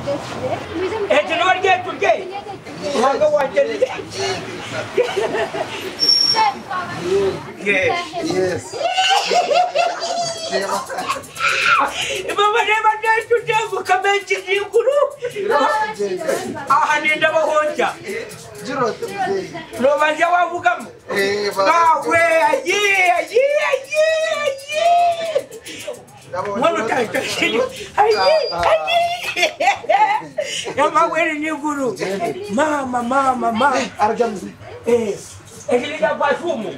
Eti no warye turye. Wanga wajye. Yes. Mama never dares to tell you come and see you guru. Ni ndabahonja. No bajya wavugamo. Bawe ayi. Mwana kashini. Ayi. Yama wele ni guru. Mama. Arjamzi. Ekiliga basumu.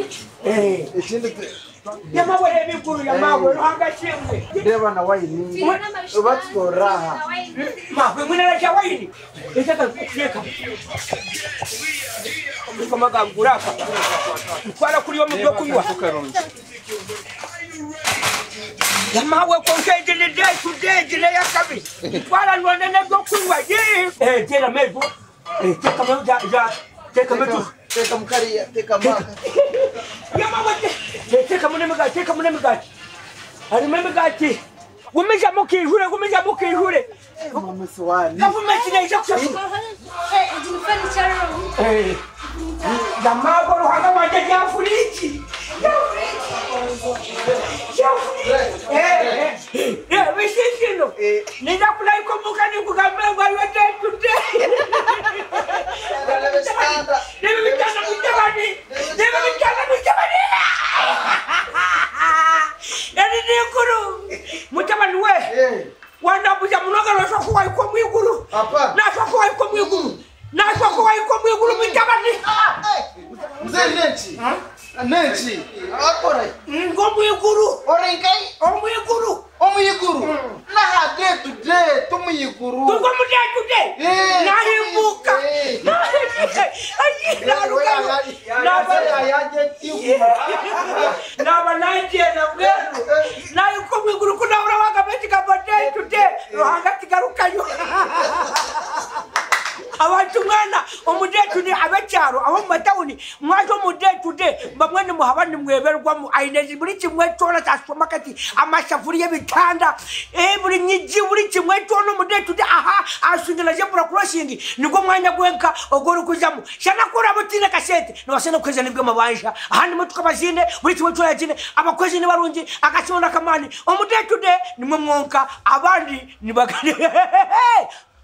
Yama wele ni guru yama wele hanga shimwe. Deva na waini. Watu raha. Ma mwina na chawaini. Etaka kuyeka. Kama ganguraka. Kwala kuliwa mu byo kunywa. Yamawe konkeje le day today jile yakabi. Kwala none ne byo kunywa ye. Tena mezo. Teka mezo teka mezo. Teka mkari teka maka. Yamawe teka muneme gati. Ari meme gati. Umesha mukijure. Mama swani. Government inaisha kushafu. Jamaa bora hanga waje jafuliki. Wishishino. Nina kulai kumbuka ni kugambe ngwa yote today. Nimemtana mjabani. Yani ni kuru. Mjabani we. Wana buja munoga na shoko wa iko mwiguru. Na shoko wa iko mwiguru. Mjabani. Mzee Nenchi. Nenchi. Akora. Ngomwiguru. Orenkai. Omwiguru. Na hade today tumwiguru. Tuko mudai today. Nahimbuka. Na banaje na ngero. Na yuko mwiguru kuna urawaga betika bodai today. Rohanga tigarukayo. Abantu mwana omudetu ni abacharo aho matawuni mwajo mudetu de bamwe muhabani mweberwa mu ainezi buri kimwe tora ta supermarket amashafuri y'ibitanda buri nyiji buri kimwe tono mudetu de aha asungila je procrossing niko mwanya gwenka ogoro kujamo shana kura butina kasete no wasena kweza nibwe mabanja ahandi mutuka bazine buri kimwe tora jine abakozi ni barungi akasonda kamani omudetu de nimwe mwonka abandi nibagane